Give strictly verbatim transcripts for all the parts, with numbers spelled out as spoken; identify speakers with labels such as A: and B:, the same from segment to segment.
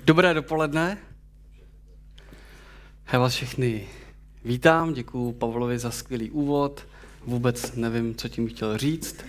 A: Dobré dopoledne. Já vás všechny vítám, děkuju Pavlovi za skvělý úvod. Vůbec nevím, co tím chtěl říct.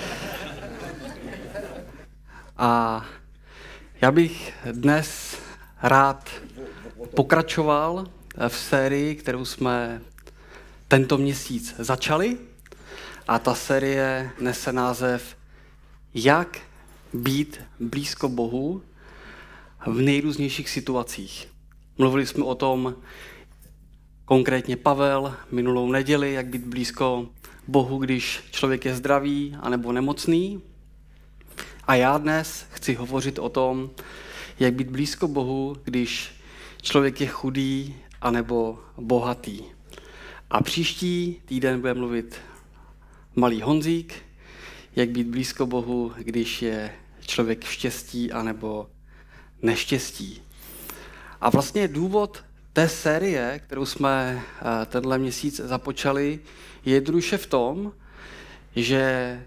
A: A já bych dnes rád pokračoval v sérii, kterou jsme tento měsíc začali. A ta série nese název Jak být blízko Bohu v nejrůznějších situacích. Mluvili jsme o tom konkrétně Pavel minulou neděli, jak být blízko Bohu, když člověk je zdravý anebo nemocný. A já dnes chci hovořit o tom, jak být blízko Bohu, když člověk je chudý anebo bohatý. A příští týden bude mluvit malý Honzík, jak být blízko Bohu, když je člověk v štěstí anebo neštěstí. A vlastně důvod té série, kterou jsme tenhle měsíc započali, je jednoduše v tom, že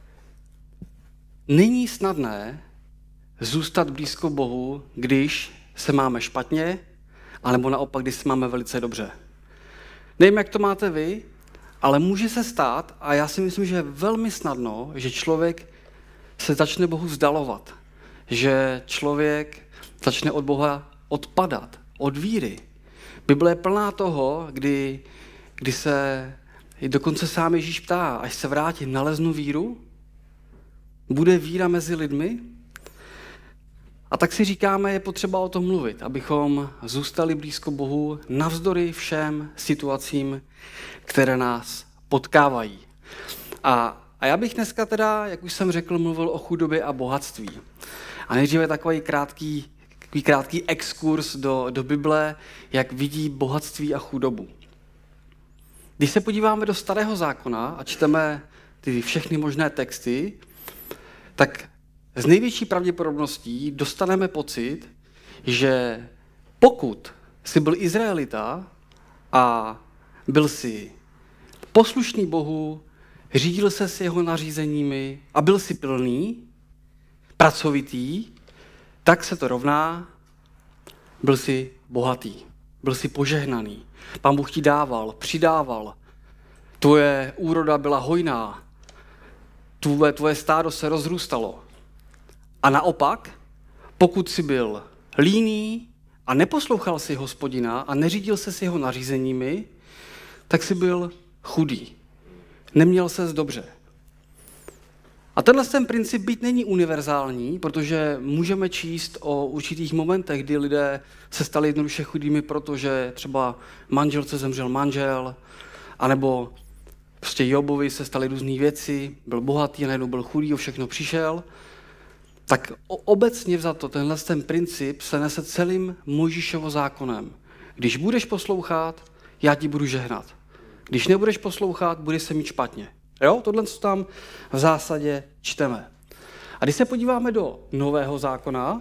A: není snadné zůstat blízko Bohu, když se máme špatně, anebo naopak, když se máme velice dobře. Nevím, jak to máte vy, ale může se stát, a já si myslím, že je velmi snadno, že člověk se začne Bohu vzdalovat, že člověk začne od Boha odpadat, od víry. Bible je plná toho, kdy, kdy se dokonce sám Ježíš ptá, až se vrátí, naleznu víru? Bude víra mezi lidmi? A tak si říkáme, je potřeba o tom mluvit, abychom zůstali blízko Bohu navzdory všem situacím, které nás potkávají. A, a já bych dneska teda, jak už jsem řekl, mluvil o chudobě a bohatství. A nejdříve takový krátký, takový krátký exkurs do, do Bible, jak vidí bohatství a chudobu. Když se podíváme do Starého zákona a čteme ty všechny možné texty, tak z největší pravděpodobností dostaneme pocit, že pokud jsi byl Izraelita a byl si poslušný Bohu, řídil se s jeho nařízeními a byl si pilný, pracovitý, tak se to rovná, byl si bohatý, byl si požehnaný. Pán Bůh ti dával, přidával, tvoje úroda byla hojná, tvoje, tvoje stádo se rozrůstalo. A naopak, pokud jsi byl líný a neposlouchal si Hospodina a neřídil se s jeho nařízeními, tak jsi byl chudý. Neměl ses dobře. A tenhle ten princip být není univerzální, protože můžeme číst o určitých momentech, kdy lidé se stali jednoduše chudými, protože třeba manželce zemřel manžel, anebo prostě Jobovi se staly různé věci, byl bohatý a najednou byl chudý, o všechno přišel. Tak obecně vzato tenhle ten princip se nese celým Mojžíšovo zákonem. Když budeš poslouchat, já ti budu žehnat. Když nebudeš poslouchat, budeš se mít špatně. Jo, tohle co tam v zásadě čteme. A když se podíváme do Nového zákona,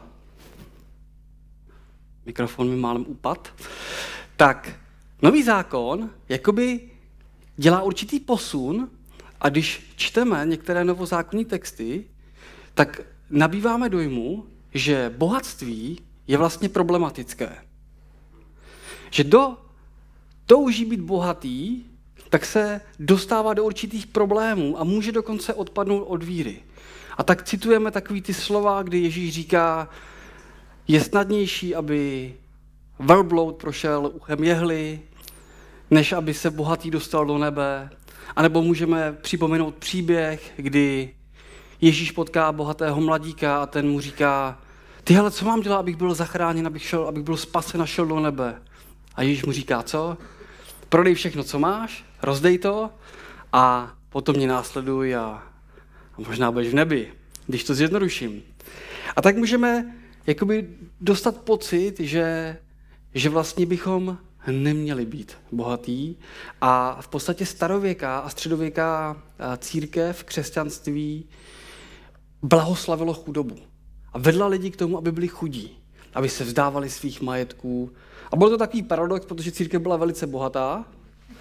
A: mikrofon mi málem upad, tak Nový zákon jakoby dělá určitý posun a když čteme některé novozákonní texty, tak nabýváme dojmu, že bohatství je vlastně problematické. Že kdo touží být bohatý, tak se dostává do určitých problémů a může dokonce odpadnout od víry. A tak citujeme takový ty slova, kdy Ježíš říká, je snadnější, aby velbloud prošel uchem jehly, než aby se bohatý dostal do nebe. A nebo můžeme připomenout příběh, kdy Ježíš potká bohatého mladíka a ten mu říká, ty hele, co mám dělat, abych byl zachráněn, abych, šel, abych byl spasen a šel do nebe. A Ježíš mu říká, co? Prodej všechno, co máš, rozdej to a potom mě následuj a, a možná budeš v nebi, když to zjednoduším. A tak můžeme jakoby dostat pocit, že, že vlastně bychom neměli být bohatý a v podstatě starověká a středověká církev, křesťanství blahoslavilo chudobu a vedla lidi k tomu, aby byli chudí, aby se vzdávali svých majetků. A byl to takový paradox, protože církev byla velice bohatá,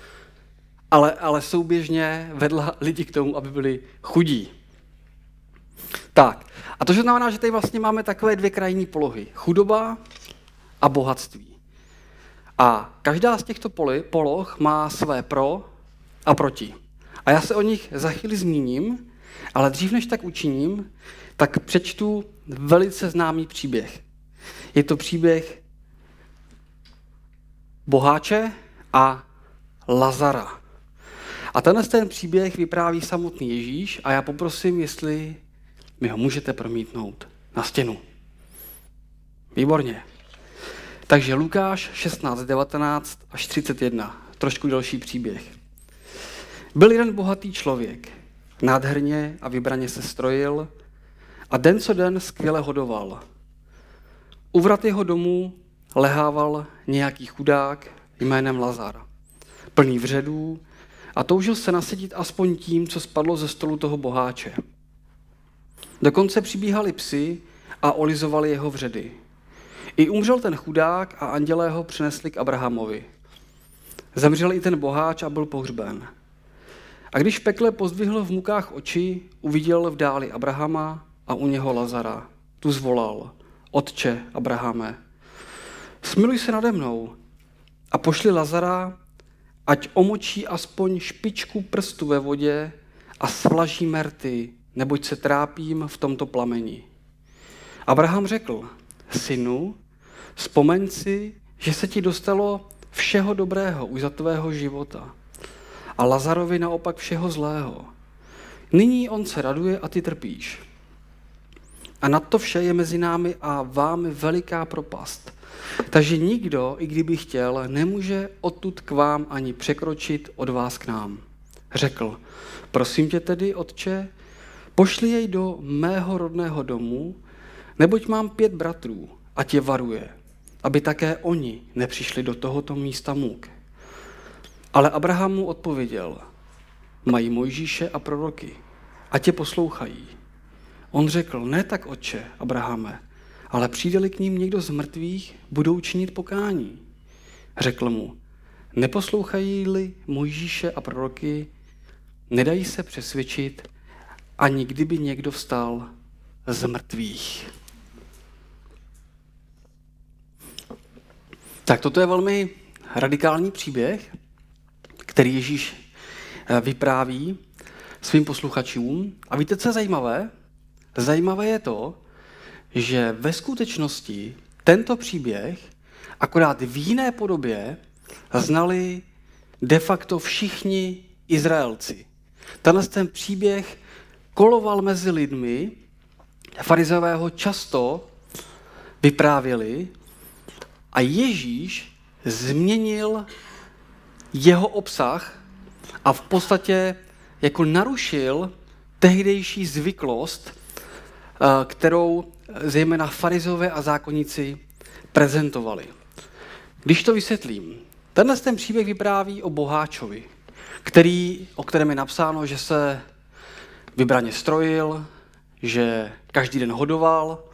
A: ale, ale souběžně vedla lidi k tomu, aby byli chudí. Tak, a to znamená, že tady vlastně máme takové dvě krajní polohy. Chudoba a bohatství. A každá z těchto poli, poloh má své pro a proti. A já se o nich za chvíli zmíním, ale dřív než tak učiním, tak přečtu velice známý příběh. Je to příběh boháče a Lazara. A tenhle ten příběh vypráví samotný Ježíš a já poprosím, jestli mi ho můžete promítnout na stěnu. Výborně. Takže Lukáš šestnáct, devatenáct až třicet jedna. Trošku delší příběh. Byl jeden bohatý člověk. Nádherně a vybraně se strojil a den co den skvěle hodoval. U vrat jeho domu lehával nějaký chudák jménem Lazar, plný vředů, a toužil se nasytit aspoň tím, co spadlo ze stolu toho boháče. Dokonce přibíhali psi a olizovali jeho vředy. I umřel ten chudák a andělé ho přinesli k Abrahamovi. Zemřel i ten boháč a byl pohřben. A když v pekle pozdvihl v mukách oči, uviděl v dáli Abrahama a u něho Lazara. Tu zvolal: Otče Abrahame, smiluj se nade mnou a pošli Lazara, ať omočí aspoň špičku prstu ve vodě a svlaží merty, neboť se trápím v tomto plameni. Abraham řekl: Synu, vzpomeň si, že se ti dostalo všeho dobrého už za tvého života a Lazarovi naopak všeho zlého. Nyní on se raduje a ty trpíš. A nad to vše je mezi námi a vámi veliká propast. Takže nikdo, i kdyby chtěl, nemůže odtud k vám ani překročit od vás k nám. Řekl: Prosím tě tedy, otče, pošli jej do mého rodného domu, neboť mám pět bratrů, a tě varuje, aby také oni nepřišli do tohoto místa muk. Ale Abraham mu odpověděl: Mají Mojžíše a proroky, a tě poslouchají. On řekl: Ne tak, otče Abrahame, ale přijde-li k ním někdo z mrtvých, budou činit pokání. Řekl mu: Neposlouchají-li Mojžíše a proroky, nedají se přesvědčit, ani kdyby někdo vstal z mrtvých. Tak toto je velmi radikální příběh, který Ježíš vypráví svým posluchačům. A víte, co je zajímavé? Zajímavé je to, že ve skutečnosti tento příběh akorát v jiné podobě znali de facto všichni Izraelci. Tenhle ten příběh koloval mezi lidmi, farizeové ho často vyprávěli a Ježíš změnil jeho obsah a v podstatě jako narušil tehdejší zvyklost, kterou zejména farizové a zákonníci prezentovali. Když to vysvětlím, tenhle ten příběh vypráví o boháčovi, který, o kterém je napsáno, že se vybraně strojil, že každý den hodoval.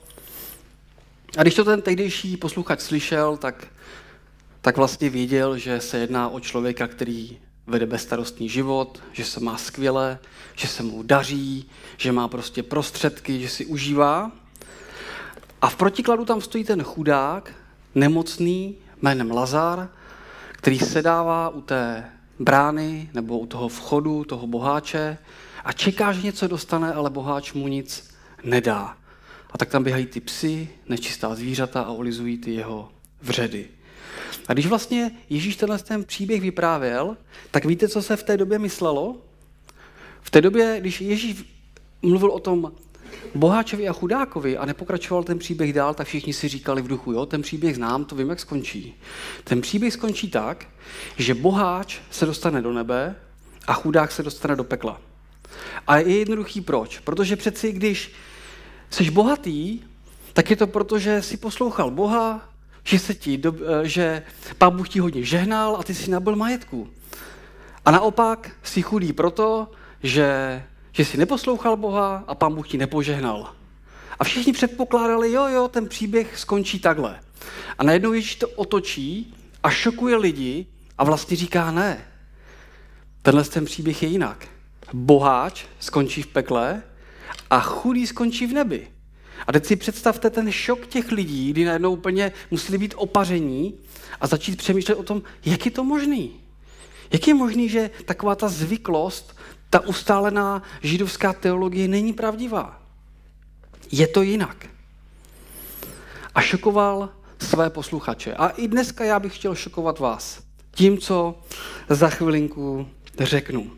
A: A když to ten tehdejší posluchač slyšel, tak, tak vlastně věděl, že se jedná o člověka, který vede bezstarostný život, že se má skvěle, že se mu daří, že má prostě prostředky, že si užívá. A v protikladu tam stojí ten chudák, nemocný, jménem Lazar, který sedává u té brány nebo u toho vchodu, toho boháče a čeká, že něco dostane, ale boháč mu nic nedá. A tak tam běhají ty psy, nečistá zvířata a olizují ty jeho vředy. A když vlastně Ježíš tenhle ten příběh vyprávěl, tak víte, co se v té době myslelo? V té době, když Ježíš mluvil o tom boháčovi a chudákovi a nepokračoval ten příběh dál, tak všichni si říkali v duchu: jo, ten příběh znám, to vím, jak skončí. Ten příběh skončí tak, že boháč se dostane do nebe a chudák se dostane do pekla. A je jednoduchý proč? Protože přeci, když jsi bohatý, tak je to proto, že jsi poslouchal Boha, že, se ti, že Pán Bůh ti hodně žehnal a ty jsi nabyl majetku. A naopak jsi chudý proto, že, že jsi neposlouchal Boha a Pán Bůh ti nepožehnal. A všichni předpokládali, jo, jo, ten příběh skončí takhle. A najednou Ježíš to otočí a šokuje lidi a vlastně říká: ne, tenhle ten příběh je jinak. Boháč skončí v pekle a chudý skončí v nebi. A teď si představte ten šok těch lidí, kdy najednou úplně museli být opaření a začít přemýšlet o tom, jak je to možný. Jak je možný, že taková ta zvyklost, ta ustálená židovská teologie není pravdivá. Je to jinak. A šokoval své posluchače. A i dneska já bych chtěl šokovat vás tím, co za chvilinku řeknu.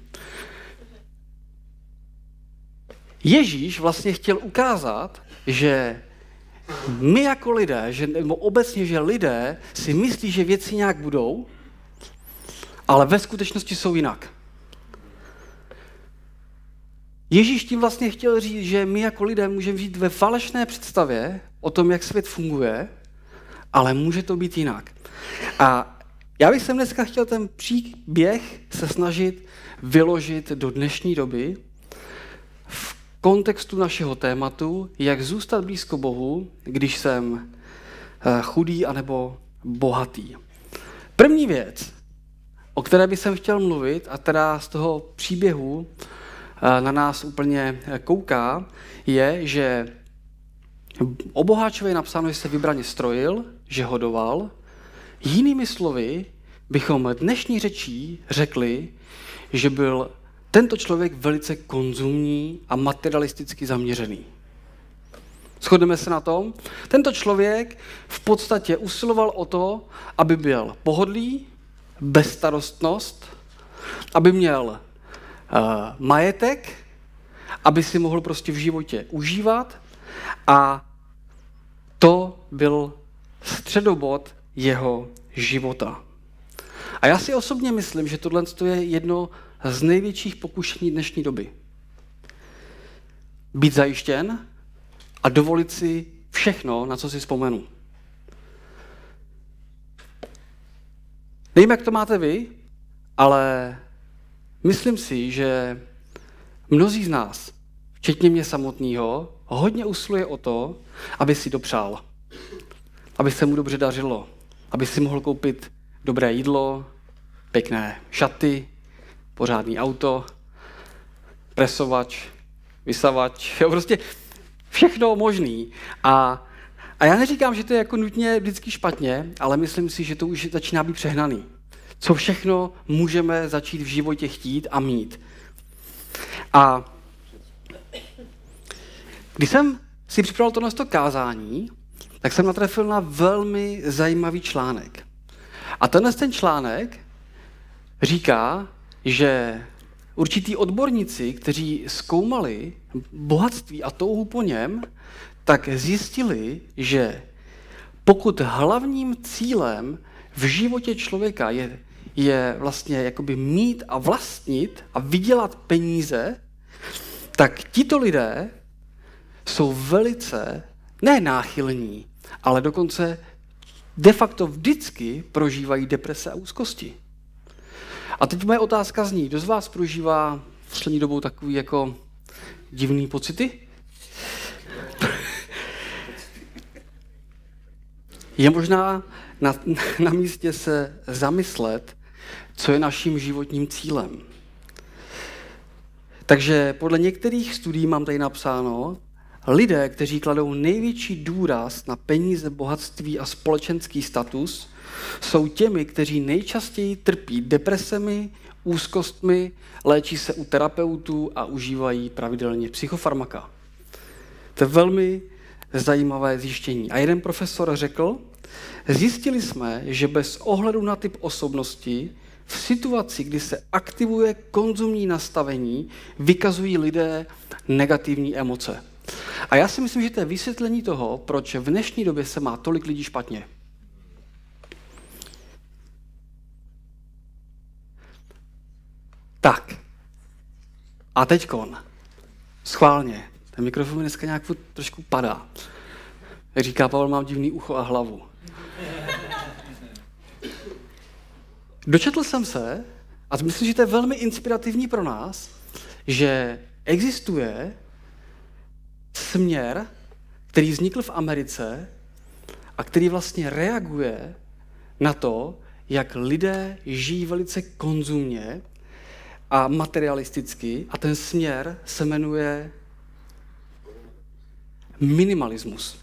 A: Ježíš vlastně chtěl ukázat, že my jako lidé, že, nebo obecně, že lidé si myslí, že věci nějak budou, ale ve skutečnosti jsou jinak. Ježíš tím vlastně chtěl říct, že my jako lidé můžeme žít ve falešné představě o tom, jak svět funguje, ale může to být jinak. A já bych sem dneska chtěl ten příběh se snažit vyložit do dnešní doby v kontextu našeho tématu, jak zůstat blízko Bohu, když jsem chudý anebo bohatý. První věc, o které bych jsem chtěl mluvit a která z toho příběhu na nás úplně kouká, je, že o boháčovi je napsáno, že se vybraně strojil, že hodoval. Jinými slovy bychom dnešní řečí řekli, že byl tento člověk velice konzumní a materialisticky zaměřený. Shodneme se na tom? Tento člověk v podstatě usiloval o to, aby byl pohodlý, bezstarostnost, aby měl uh, majetek, aby si mohl prostě v životě užívat a to byl středobod jeho života. A já si osobně myslím, že tohle je jedno z největších pokušení dnešní doby. Být zajištěn a dovolit si všechno, na co si vzpomenu. Nevím, jak to máte vy, ale myslím si, že mnozí z nás, včetně mě samotného, hodně usiluje o to, aby si dopřál, aby se mu dobře dařilo, aby si mohl koupit dobré jídlo, pěkné šaty, pořádný auto, presovač, vysavač, jo, prostě všechno možný. A, a já neříkám, že to je jako nutně vždycky špatně, ale myslím si, že to už začíná být přehnaný. Co všechno můžeme začít v životě chtít a mít. A když jsem si připravil tohle kázání, tak jsem natrefil na velmi zajímavý článek. A tenhle ten článek říká, že určitý odborníci, kteří zkoumali bohatství a touhu po něm, tak zjistili, že pokud hlavním cílem v životě člověka je, je vlastně jakoby mít a vlastnit a vydělat peníze, tak tito lidé jsou velice ne náchylní, ale dokonce de facto vždycky prožívají deprese a úzkosti. A teď moje otázka zní, kdo z vás prožívá v poslední dobou takový jako divný pocity? Je možná na, na místě se zamyslet, co je naším životním cílem. Takže podle některých studií mám tady napsáno, lidé, kteří kladou největší důraz na peníze, bohatství a společenský status, jsou těmi, kteří nejčastěji trpí depresemi, úzkostmi, léčí se u terapeutů a užívají pravidelně psychofarmaka. To je velmi zajímavé zjištění. A jeden profesor řekl, zjistili jsme, že bez ohledu na typ osobnosti v situaci, kdy se aktivuje konzumní nastavení, vykazují lidé negativní emoce. A já si myslím, že to je vysvětlení toho, proč v dnešní době se má tolik lidí špatně. Tak. A teďkon. Schválně. Ten mikrofon mi dneska nějak trošku padá. Jak říká Pavel, mám divný ucho a hlavu. Dočetl jsem se, a myslím, že to je velmi inspirativní pro nás, že existuje směr, který vznikl v Americe a který vlastně reaguje na to, jak lidé žijí velice konzumně a materialisticky, a ten směr se jmenuje minimalismus.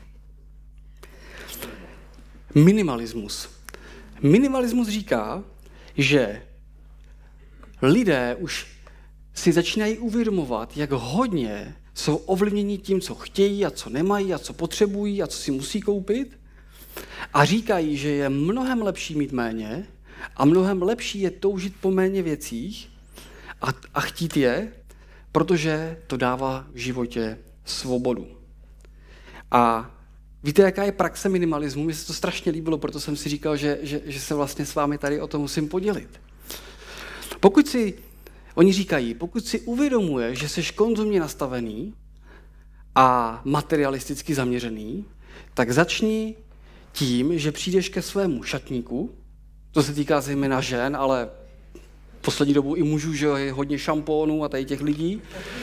A: Minimalismus. Minimalismus říká, že lidé už si začínají uvědomovat, jak hodně jsou ovlivněni tím, co chtějí a co nemají a co potřebují a co si musí koupit. A říkají, že je mnohem lepší mít méně a mnohem lepší je toužit po méně věcích a, a chtít je, protože to dává v životě svobodu. A víte, jaká je praxe minimalismu? Mně se to strašně líbilo, proto jsem si říkal, že, že, že se vlastně s vámi tady o tom musím podělit. Pokud si, oni říkají, pokud si uvědomuješ, že jsi konzumně nastavený a materialisticky zaměřený, tak začni tím, že přijdeš ke svému šatníku, to se týká zejména žen, ale v poslední dobu i mužů, že je hodně šampónů a tady těch lidí.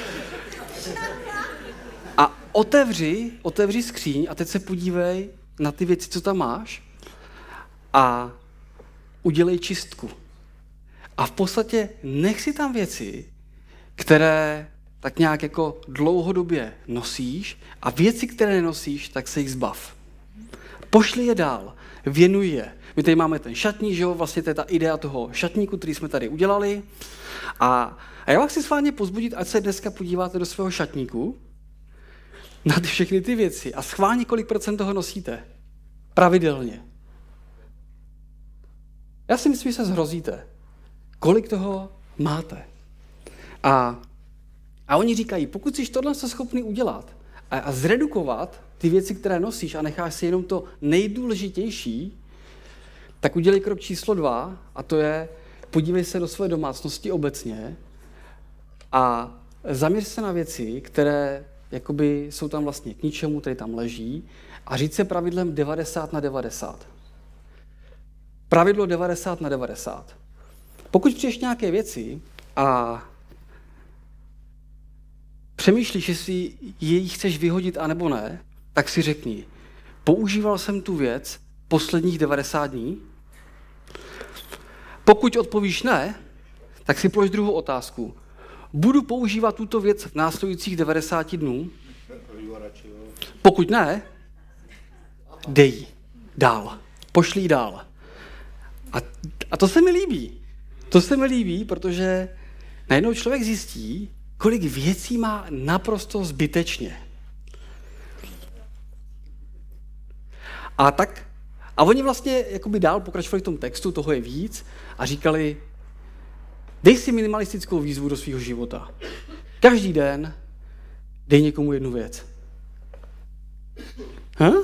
A: A otevři, otevři skříň a teď se podívej na ty věci, co tam máš a udělej čistku. A v podstatě nech si tam věci, které tak nějak jako dlouhodobě nosíš a věci, které nenosíš, tak se jich zbav. Pošli je dál, věnuj je. My tady máme ten šatník, že jo, vlastně to je ta idea toho šatníku, který jsme tady udělali. A, a já vás chci schválně pozbudit, ať se dneska podíváte do svého šatníku, na ty všechny ty věci a schválně, kolik procent toho nosíte. Pravidelně. Já si myslím, že se zhrozíte. Kolik toho máte. A, a oni říkají, pokud jsi tohle schopný udělat a, a zredukovat ty věci, které nosíš a necháš si jenom to nejdůležitější, tak udělej krok číslo dva a to je, podívej se do své domácnosti obecně a zaměř se na věci, které jakoby jsou tam vlastně k ničemu, které tam leží a říct se pravidlem devadesát na devadesát. Pravidlo devadesát na devadesát. Pokud přijdeš nějaké věci a přemýšlíš, jestli jej chceš vyhodit anebo ne, tak si řekni, používal jsem tu věc posledních devadesát dní? Pokud odpovíš ne, tak si polož druhou otázku. Budu používat tuto věc v následujících devadesáti dnů? Pokud ne, dej ji dál. Pošli ji dál. A, a to se mi líbí. To se mi líbí, protože najednou člověk zjistí, kolik věcí má naprosto zbytečně. A tak, a oni vlastně jakoby dál pokračovali v tom textu, toho je víc, a říkali, dej si minimalistickou výzvu do svého života. Každý den dej někomu jednu věc. Huh?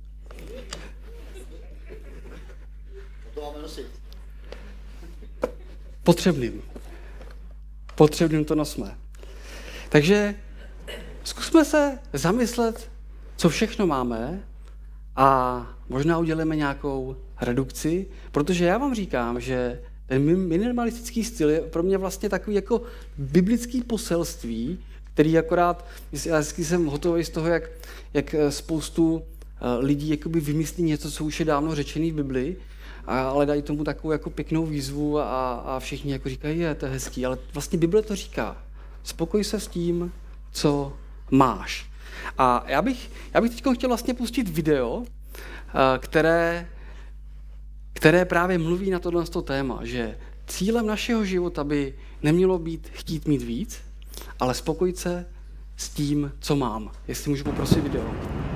A: Potřebným. Potřebným to nosme. Takže zkusme se zamyslet, co všechno máme a možná uděláme nějakou redukci, protože já vám říkám, že ten minimalistický styl je pro mě vlastně takový jako biblický poselství, který akorát, já vždycky jsem hotový z toho, jak, jak spoustu lidí jakoby vymyslí něco, co už je dávno řečený v Biblii, ale dají tomu takovou jako pěknou výzvu a, a všichni jako říkají, je, to je hezký, ale vlastně Bible to říká. Spokoj se s tím, co máš. A já bych, já bych teď chtěl vlastně pustit video, které, které právě mluví na tohle téma, že cílem našeho života by nemělo být chtít mít víc, ale spokojit se s tím, co mám. Jestli můžu poprosit video.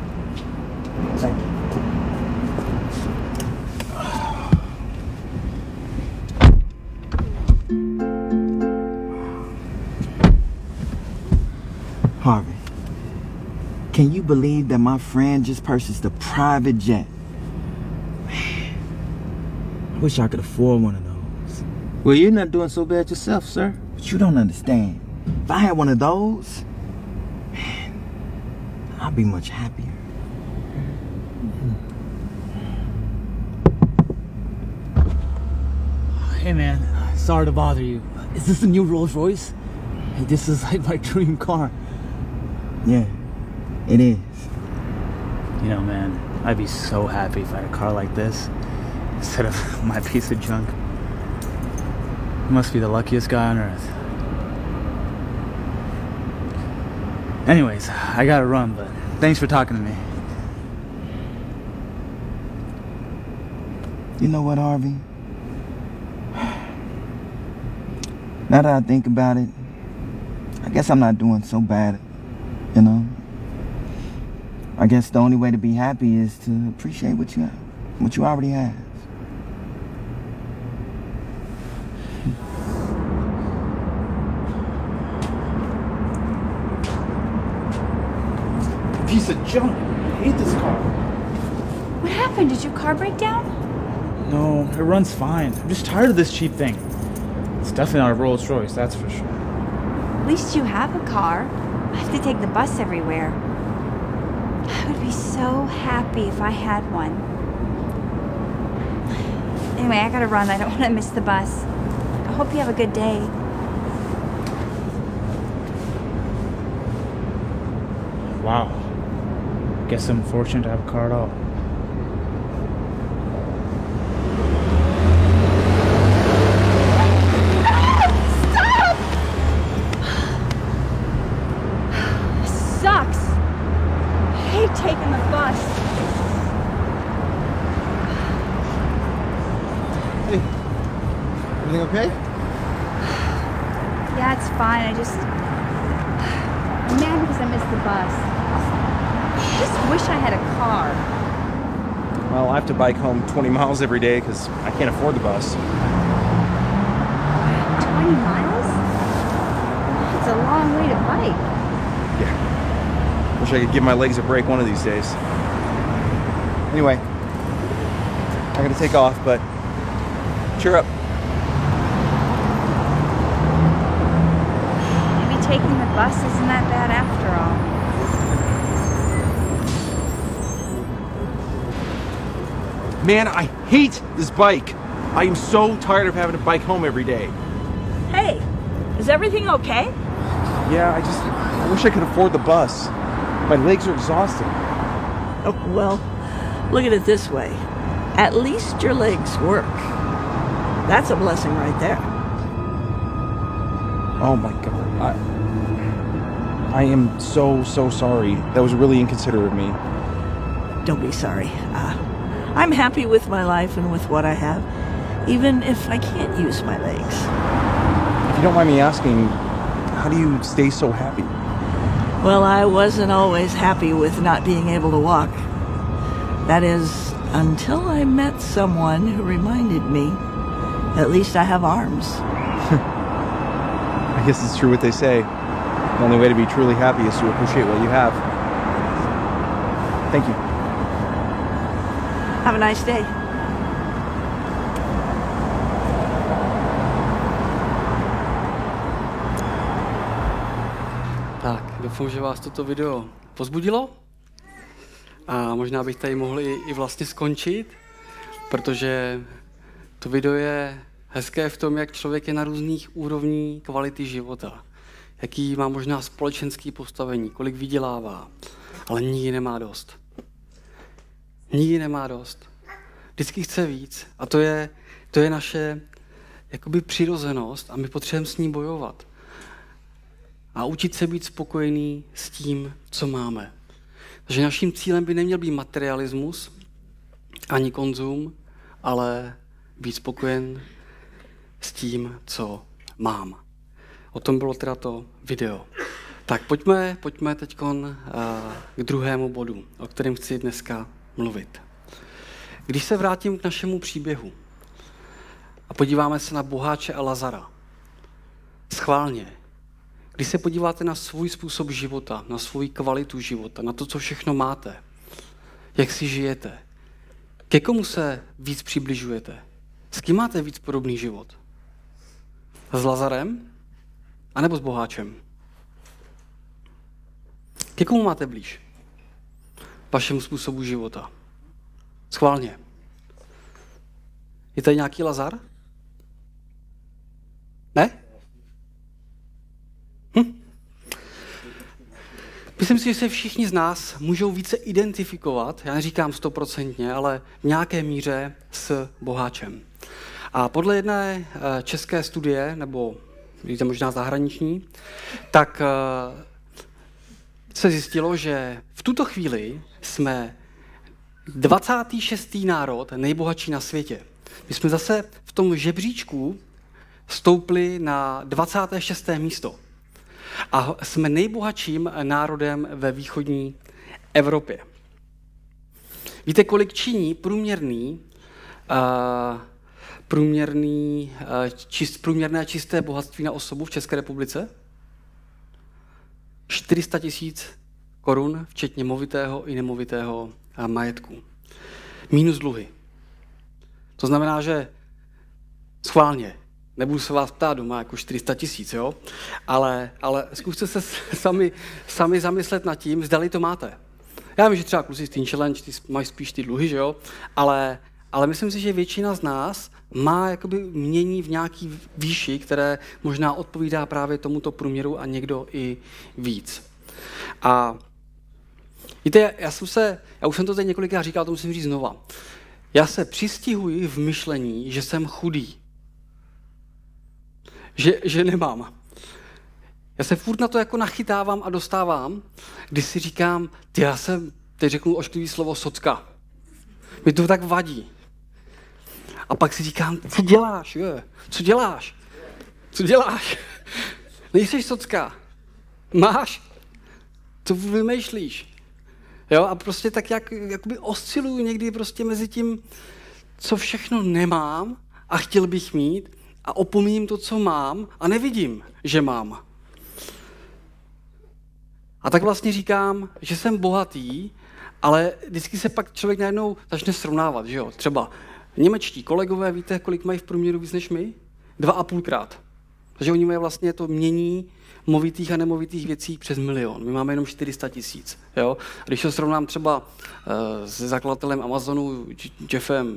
B: Harvey, can you believe that my friend just purchased a private jet? Man, I wish I could afford one of those.
C: Well, you're not doing so bad yourself, sir.
B: But you don't understand. If I had one of those, man, I'd be much happier.
D: Hey man, sorry to bother you. Is this a new Rolls Royce? Hey, this is like my dream car.
B: Yeah, it is.
D: You know, man, I'd be so happy if I had a car like this instead of my piece of junk. You must be the luckiest guy on earth. Anyways, I gotta run, but Thanks for talking to me.
B: You know what, Harvey? Now that I think about it, I guess I'm not doing so bad, you know? I guess the only way to be happy is to appreciate what you have, what you already have.
C: Piece of junk. I hate this car.
E: What happened? Did your car break down?
D: No, it runs fine. I'm just tired of this cheap thing. It's definitely not a Rolls Royce, that's for sure.
E: At least you have a car. I have to take the bus everywhere. I would be so happy if I had one. Anyway, I gotta run. I don't want to miss the bus. I hope you have a good day.
D: Wow. Guess I'm fortunate to have a car at all.
E: Sucks. I hate taking the bus.
C: Hey, everything okay?
E: Yeah, it's fine. I just... I'm mad because I missed the bus. I just wish I had a car.
C: Well, I have to bike home twenty miles every day because I can't afford the bus.
E: twenty miles? It's a long way to bike.
C: Yeah. Wish I could give my legs a break one of these days. Anyway, I gotta take off, but cheer up.
E: Maybe taking the bus isn't that bad after all.
C: Man, I hate this bike. I am so tired of having to bike home every day.
F: Hey, is everything okay?
C: Yeah, I just, I wish I could afford the bus. My legs are exhausted.
F: Oh, well, look at it this way. At least your legs work. That's a blessing right there.
C: Oh my God. I, I am so, so sorry. That was really inconsiderate of me.
F: Don't be sorry. Uh, I'm happy with my life and with what I have, even if I can't use my legs.
C: If you don't mind me asking, how do you stay so happy?
F: Well, I wasn't always happy with not being able to walk. That is, until I met someone who reminded me, at least I have arms.
C: I guess it's true what they say. The only way to be truly happy is to appreciate what you have. Thank you.
F: Have a nice day.
A: Tak, doufám, že vás toto video pozbudilo. A možná bych tady mohl i, i vlastně skončit, protože to video je hezké v tom, jak člověk je na různých úrovních kvality života. Jaký má možná společenský postavení, kolik vydělává, ale nikdy nemá dost. Nikdy nemá dost. Vždycky chce víc a to je, to je naše jakoby přirozenost a my potřebujeme s ní bojovat. A učit se být spokojený s tím, co máme. Takže naším cílem by neměl být materialismus ani konzum, ale být spokojen s tím, co mám. O tom bylo teda to video. Tak pojďme, pojďme teď k druhému bodu, o kterém chci dneska mluvit. Když se vrátím k našemu příběhu a podíváme se na boháče a Lazara, schválně, když se podíváte na svůj způsob života, na svou kvalitu života, na to, co všechno máte, jak si žijete, ke komu se víc přibližujete? S kým máte víc podobný život? S Lazarem? A nebo s boháčem? Ke komu máte blíž? Vašemu způsobu života. Schválně. Je tady nějaký Lazar? Ne? Hm? Myslím si, že se všichni z nás můžou více identifikovat, já neříkám stoprocentně, ale v nějaké míře s boháčem. A podle jedné české studie, nebo víte, možná zahraniční, tak se zjistilo, že v tuto chvíli jsme dvacátý šestý národ nejbohatší na světě. My jsme zase v tom žebříčku stoupli na dvacáté šesté místo. A jsme nejbohatším národem ve východní Evropě. Víte, kolik činí průměrný, uh, průměrný, uh, čist, průměrné čisté bohatství na osobu v České republice? čtyři sta tisíc korun, včetně movitého i nemovitého uh, majetku. Minus dluhy. To znamená, že schválně, nebudu se vás ptát doma jako čtyři sta tisíc, jo? Ale, ale zkuste se sami, sami zamyslet nad tím, zdali to máte. Já vím, že třeba kluci z Teen Challenge ty mají spíš ty dluhy, že jo? Ale, ale myslím si, že většina z nás má jakoby mění v nějaký výši, které možná odpovídá právě tomuto průměru a někdo i víc. A víte, já jsem se, já už jsem to teď několikrát říkal, to musím říct znova. Já se přistihuji v myšlení, že jsem chudý. Že, že nemám. Já se furt na to jako nachytávám a dostávám, když si říkám, ty já jsem, teď řeknu ošklivý slovo socka. Mi to tak vadí. A pak si říkám, co děláš, je? Co děláš? Co děláš? Nejseš socka. Máš? Co vymýšlíš? Jo, a prostě tak jak, jakoby osciluju někdy prostě mezi tím, co všechno nemám a chtěl bych mít, a opomíním to, co mám a nevidím, že mám. A tak vlastně říkám, že jsem bohatý, ale vždycky se pak člověk najednou začne srovnávat, že jo? Třeba němečtí kolegové, víte, kolik mají v průměru víc než my? Dva a půlkrát. Takže oni mají vlastně to mění movitých a nemovitých věcí přes milion. My máme jenom čtyři sta tisíc. Jo? A když to srovnám třeba uh, se zakladatelem Amazonu, Jeffem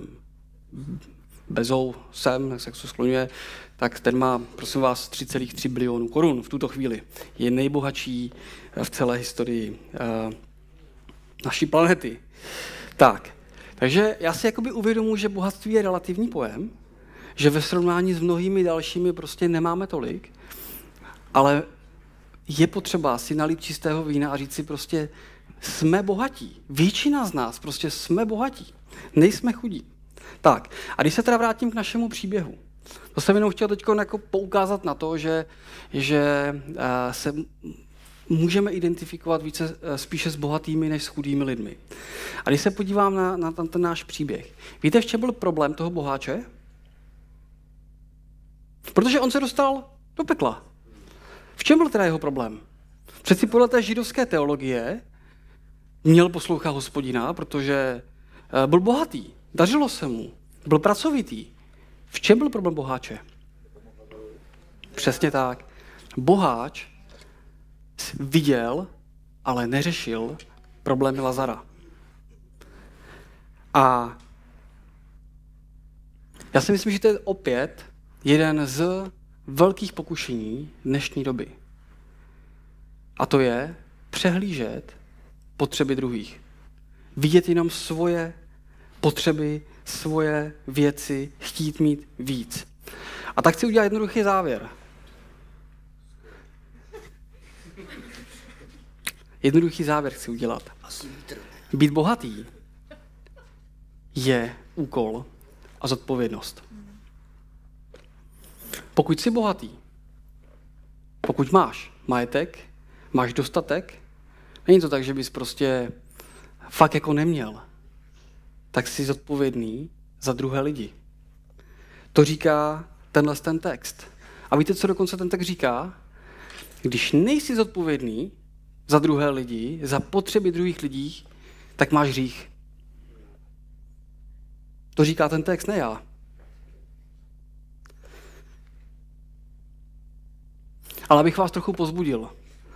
A: Bezosem, jak se to skloňuje, tak ten má, prosím vás, tři celá tři bilionu korun v tuto chvíli. Je nejbohatší v celé historii uh, naší planety. Tak, takže já si jakoby uvědomuji, že bohatství je relativní pojem, že ve srovnání s mnohými dalšími prostě nemáme tolik, ale je potřeba si nalít čistého vína a říct si prostě, jsme bohatí. Většina z nás prostě jsme bohatí. Nejsme chudí. Tak, a když se teda vrátím k našemu příběhu, to jsem jenom chtěl teď jako poukázat na to, že, že uh, se můžeme identifikovat více spíše s bohatými než s chudými lidmi. A když se podívám na, na ten náš příběh, víte, v čem byl problém toho boháče? Protože on se dostal do pekla. V čem byl teda jeho problém? Přeci podle té židovské teologie měl poslouchat Hospodina, protože byl bohatý, dařilo se mu, byl pracovitý. V čem byl problém boháče? Přesně tak. Boháč viděl, ale neřešil problémy Lazara. A já si myslím, že to je opět jeden z velkých pokušení dnešní doby. A to je přehlížet potřeby druhých. Vidět jenom svoje potřeby, svoje věci, chtít mít víc. A tak chci udělat jednoduchý závěr. Jednoduchý závěr chci udělat. Být bohatý je úkol a zodpovědnost. Pokud jsi bohatý, pokud máš majetek, máš dostatek, není to tak, že bys prostě fakt jako neměl, tak jsi zodpovědný za druhé lidi. To říká tenhle ten text. A víte, co dokonce ten text říká? Když nejsi zodpovědný za druhé lidi, za potřeby druhých lidí, tak máš hřích. To říká ten text, ne já. Ale abych vás trochu pozbudil.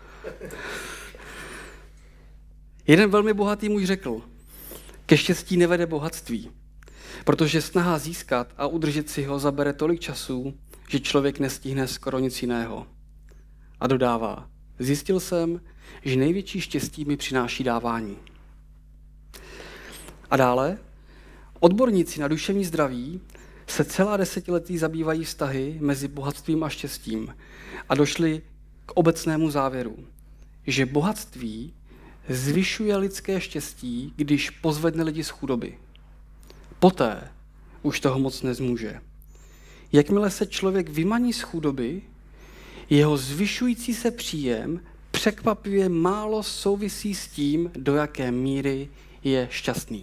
A: Jeden velmi bohatý muž řekl, ke štěstí nevede bohatství, protože snaha získat a udržet si ho zabere tolik času, že člověk nestihne skoro nic jiného. A dodává, zjistil jsem, že největší štěstí mi přináší dávání. A dále, odborníci na duševní zdraví se celá desetiletí zabývají vztahy mezi bohatstvím a štěstím a došli k obecnému závěru, že bohatství zvyšuje lidské štěstí, když pozvedne lidi z chudoby. Poté už toho moc nezmůže. Jakmile se člověk vymaní z chudoby, jeho zvyšující se příjem překvapivě málo souvisí s tím, do jaké míry je šťastný.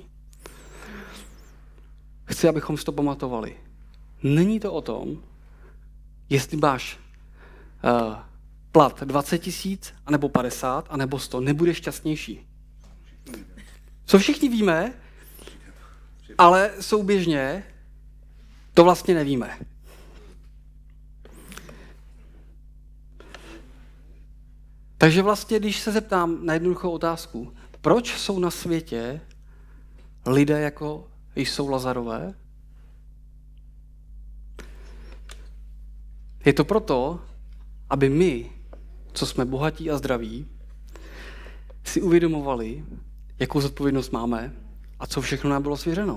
A: Chci, abychom si to pamatovali. Není to o tom, jestli máš uh, plat dvacet tisíc, anebo padesát, anebo sto, nebudeš šťastnější. Co všichni víme, ale souběžně to vlastně nevíme. Takže vlastně, když se zeptám na jednoduchou otázku, proč jsou na světě lidé, jako jsou Lazarové? Je to proto, aby my, co jsme bohatí a zdraví, si uvědomovali, jakou zodpovědnost máme a co všechno nám bylo svěřeno.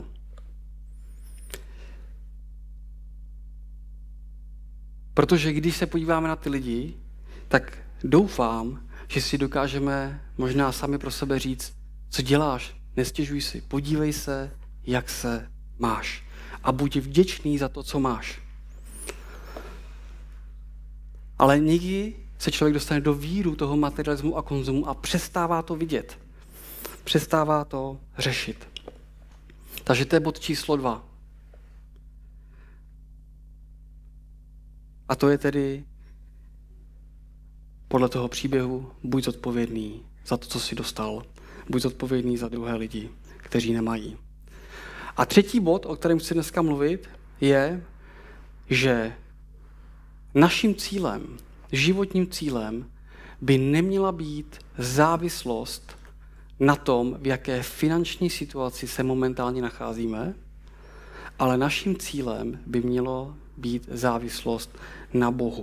A: Protože když se podíváme na ty lidi, tak doufám, že si dokážeme možná sami pro sebe říct, co děláš, nestěžuj si, podívej se, jak se máš a buď vděčný za to, co máš. Ale někdy se člověk dostane do víru toho materialismu a konzumu a přestává to vidět. Přestává to řešit. Takže to je bod číslo dva. A to je tedy podle toho příběhu buď zodpovědný za to, co jsi dostal, buď zodpovědný za druhé lidi, kteří nemají. A třetí bod, o kterém chci dneska mluvit, je, že naším cílem, životním cílem by neměla být závislost na tom, v jaké finanční situaci se momentálně nacházíme, ale naším cílem by mělo být závislost na Bohu.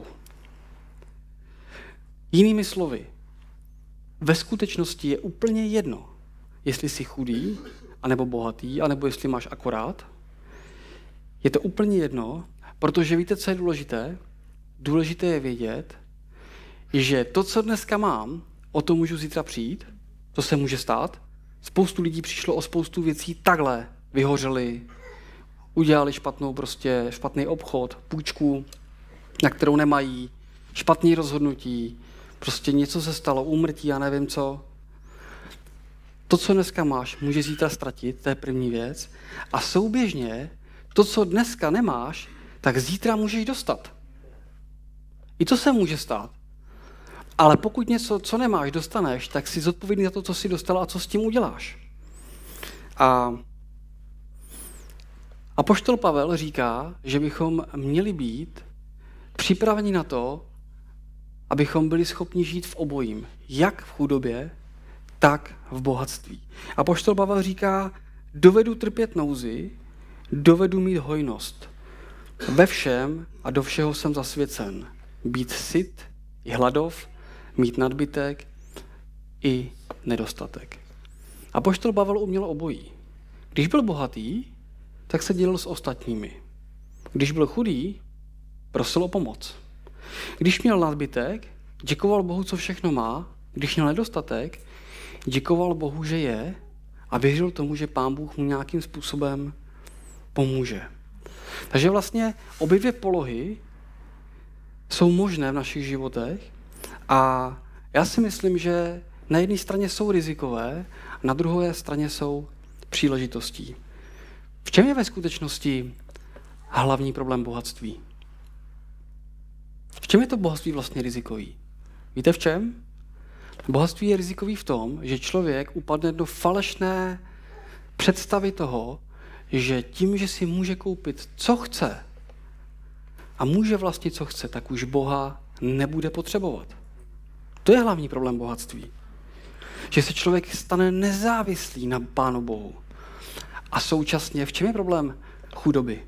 A: Jinými slovy, ve skutečnosti je úplně jedno, jestli jsi chudý, anebo bohatý, anebo jestli máš akorát. Je to úplně jedno, protože víte, co je důležité? Důležité je vědět, že to, co dneska mám, o to můžu zítra přijít, to se může stát. Spoustu lidí přišlo o spoustu věcí takhle, vyhořeli, udělali špatnou prostě, špatný obchod, půjčku, na kterou nemají, špatný rozhodnutí, prostě něco se stalo, úmrtí, já nevím co. To, co dneska máš, může zítra ztratit, to je první věc. A souběžně, to, co dneska nemáš, tak zítra můžeš dostat. I to se může stát. Ale pokud něco, co nemáš, dostaneš, tak jsi zodpovědný za to, co jsi dostal a co s tím uděláš. A apoštol Pavel říká, že bychom měli být připraveni na to, abychom byli schopni žít v obojím. Jak v chudobě, tak v bohatství. Apoštol Pavel říká, dovedu trpět nouzi, dovedu mít hojnost. Ve všem a do všeho jsem zasvěcen. Být syt i hladov, mít nadbytek i nedostatek. Apoštol Pavel uměl obojí. Když byl bohatý, tak se dělil s ostatními. Když byl chudý, prosil o pomoc. Když měl nadbytek, děkoval Bohu, co všechno má. Když měl nedostatek, děkoval Bohu, že je a věřil tomu, že Pán Bůh mu nějakým způsobem pomůže. Takže vlastně obě dvě polohy jsou možné v našich životech a já si myslím, že na jedné straně jsou rizikové, na druhé straně jsou příležitostí. V čem je ve skutečnosti hlavní problém bohatství? V čem je to bohatství vlastně rizikový? Víte v čem? Bohatství je rizikový v tom, že člověk upadne do falešné představy toho, že tím, že si může koupit, co chce a může vlastnit, co chce, tak už Boha nebude potřebovat. To je hlavní problém bohatství. Že se člověk stane nezávislý na Pánu Bohu. A současně, v čem je problém chudoby?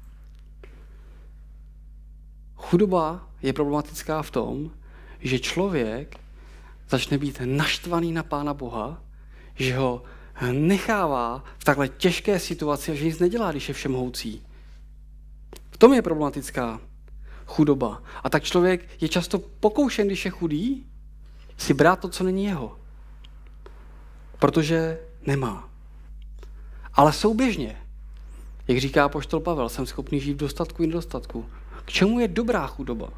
A: Chudoba je problematická v tom, že člověk začne být naštvaný na Pána Boha, že ho nechává v takhle těžké situaci a že nic nedělá, když je všemohoucí. V tom je problematická chudoba. A tak člověk je často pokoušen, když je chudý, si brát to, co není jeho. Protože nemá. Ale souběžně, jak říká apoštol Pavel, jsem schopný žít v dostatku i nedostatku. K čemu je dobrá chudoba?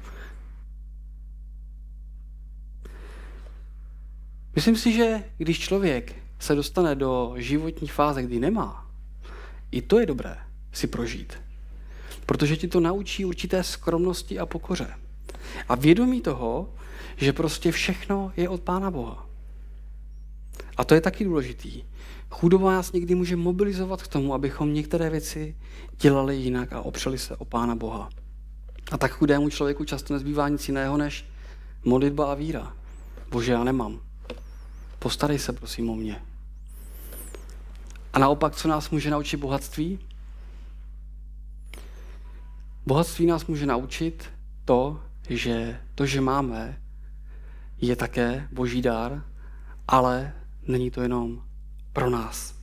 A: Myslím si, že když člověk se dostane do životní fáze, kdy nemá, i to je dobré si prožít. Protože ti to naučí určité skromnosti a pokoře. A vědomí toho, že prostě všechno je od Pána Boha. A to je taky důležitý. Chudoba nás někdy může mobilizovat k tomu, abychom některé věci dělali jinak a opřeli se o Pána Boha. A tak chudému člověku často nezbývá nic jiného než modlitba a víra. Bože, já nemám. Postarej se, prosím, o mě. A naopak, co nás může naučit bohatství? Bohatství nás může naučit to, že to, že máme, je také boží dár, ale není to jenom pro nás.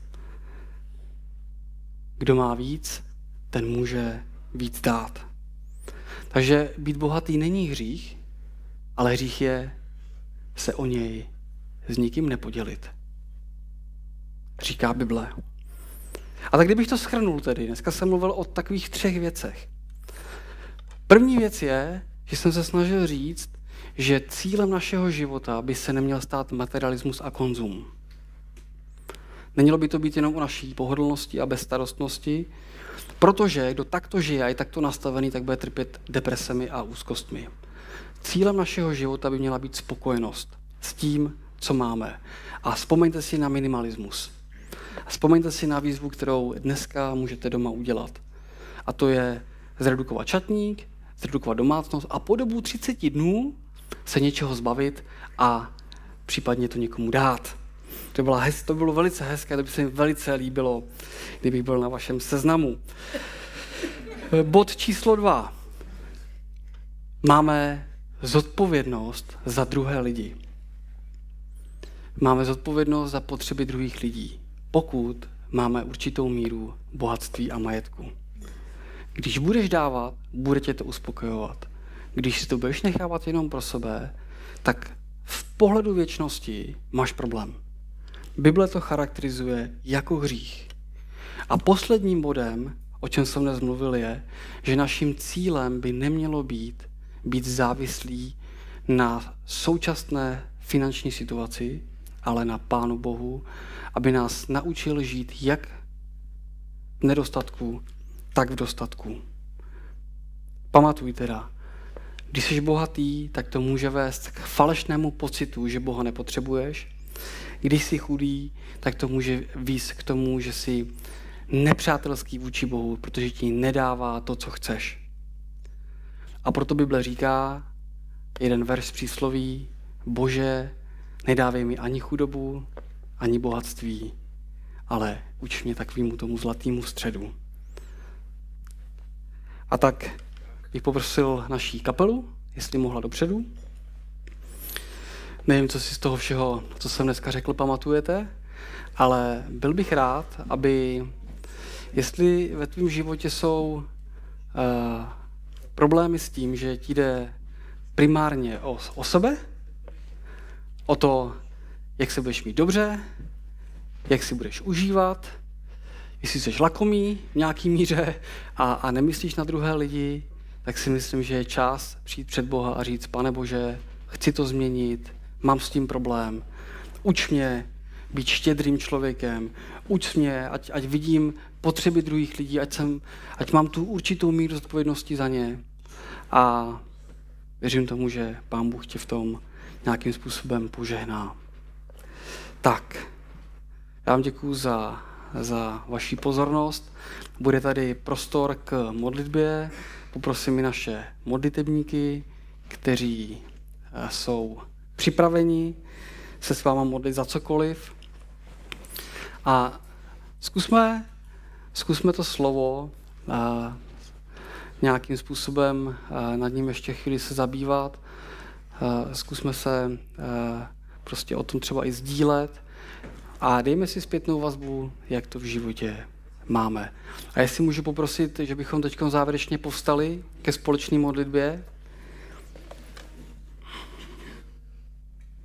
A: Kdo má víc, ten může víc dát. Takže být bohatý není hřích, ale hřích je se o něj s nikým nepodělit. Říká Bible. A tak kdybych to shrnul tedy, dneska jsem mluvil o takových třech věcech. První věc je, že jsem se snažil říct, že cílem našeho života by se neměl stát materialismus a konzum. Nemělo by to být jenom o naší pohodlnosti a bezstarostnosti, protože kdo takto žije a je takto nastavený, tak bude trpět depresemi a úzkostmi. Cílem našeho života by měla být spokojenost s tím, co máme. A vzpomeňte si na minimalismus. A vzpomeňte si na výzvu, kterou dneska můžete doma udělat. A to je zredukovat šatník, zredukovat domácnost a po dobu třicet dnů se něčeho zbavit a případně to někomu dát. To bylo, hez, to bylo velice hezké, to by se mi velice líbilo, kdybych byl na vašem seznamu. Bod číslo dva. Máme zodpovědnost za druhé lidi. Máme zodpovědnost za potřeby druhých lidí, pokud máme určitou míru bohatství a majetku. Když budeš dávat, bude tě to uspokojovat. Když si to budeš nechávat jenom pro sebe, tak v pohledu věčnosti máš problém. Bible to charakterizuje jako hřích. A posledním bodem, o čem jsem dnes mluvil, je, že naším cílem by nemělo být být závislý na současné finanční situaci, ale na Pánu Bohu, aby nás naučil žít jak v nedostatku, tak v dostatku. Pamatuj teda, když jsi bohatý, tak to může vést k falešnému pocitu, že Boha nepotřebuješ. Když jsi chudý, tak to může vést k tomu, že jsi nepřátelský vůči Bohu, protože ti nedává to, co chceš. A proto Bible říká, jeden verš z přísloví, Bože, nedávej mi ani chudobu, ani bohatství, ale uč mě takovému tomu zlatému středu. A tak bych poprosil naší kapelu, jestli mohla dopředu. Nevím, co si z toho všeho, co jsem dneska řekl, pamatujete, ale byl bych rád, aby, jestli ve tvém životě jsou uh, problémy s tím, že ti jde primárně o, o sebe, o to, jak se budeš mít dobře, jak si budeš užívat, jestli jsi lakomý v nějaký míře a, a nemyslíš na druhé lidi, tak si myslím, že je čas přijít před Boha a říct, Pane Bože, chci to změnit, mám s tím problém, uč mě být štědrým člověkem, uč mě, ať, ať vidím potřeby druhých lidí, ať, jsem, ať mám tu určitou míru zodpovědnosti za ně. A věřím tomu, že Pán Bůh tě v tom nějakým způsobem požehná. Tak, já vám děkuju za, za vaši pozornost. Bude tady prostor k modlitbě. Poprosím i naše modlitebníky, kteří jsou připraveni se s váma modlit za cokoliv. A zkusme, zkusme to slovo a, nějakým způsobem a, nad ním ještě chvíli se zabývat. A, zkusme se a, prostě o tom třeba i sdílet a dejme si zpětnou vazbu, jak to v životě máme. A jestli můžu poprosit, že bychom teď závěrečně povstali ke společné modlitbě.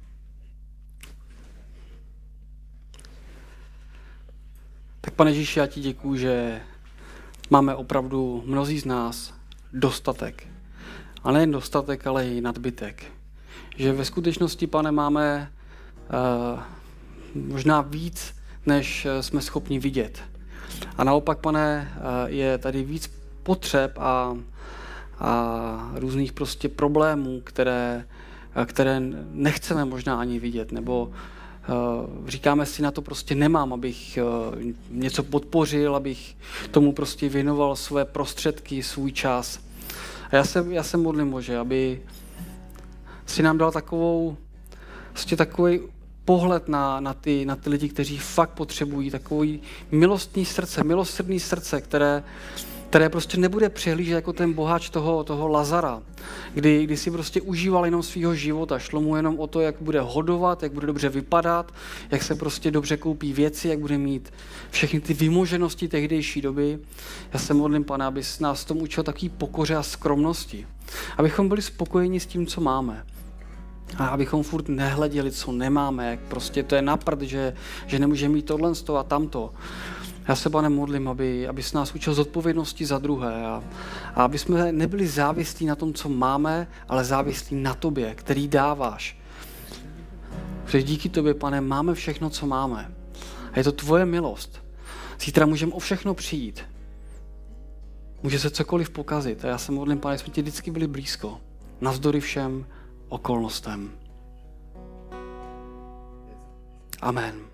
A: Pane Ježíši, já ti děkuju, že máme opravdu mnozí z nás dostatek. A nejen dostatek, ale i nadbytek. Že ve skutečnosti, Pane, máme uh, možná víc, než jsme schopni vidět. A naopak, Pane, uh, je tady víc potřeb a, a různých prostě problémů, které, které nechceme možná ani vidět, nebo uh, říkáme si, na to prostě nemám, abych uh, něco podpořil, abych tomu prostě věnoval své prostředky, svůj čas. A já se, já se modlím, Bože, aby si nám dal takovou, prostě takový pohled na, na, ty, na ty lidi, kteří fakt potřebují takový milostný srdce, milosrdný srdce, které, které prostě nebude přehlížet jako ten boháč toho, toho Lazara, kdy, kdy si prostě užíval jenom svýho života, šlo mu jenom o to, jak bude hodovat, jak bude dobře vypadat, jak se prostě dobře koupí věci, jak bude mít všechny ty vymoženosti tehdejší doby. Já se modlím, Pane, aby nás tomu učil takový pokoře a skromnosti, abychom byli spokojeni s tím, co máme. A abychom furt nehleděli, co nemáme, jak prostě to je na prd, že, že nemůžeme mít tohle a tamto. Já se, Pane, modlím, aby, aby jsi nás učil zodpovědnosti za druhé a, a aby jsme nebyli závislí na tom, co máme, ale závislí na tobě, který dáváš. Protože díky tobě, Pane, máme všechno, co máme. A je to tvoje milost. Zítra můžeme o všechno přijít. Může se cokoliv pokazit. A já se modlím, Pane, jsme ti vždycky byli blízko. Navzdory všem okolnostem. Amen.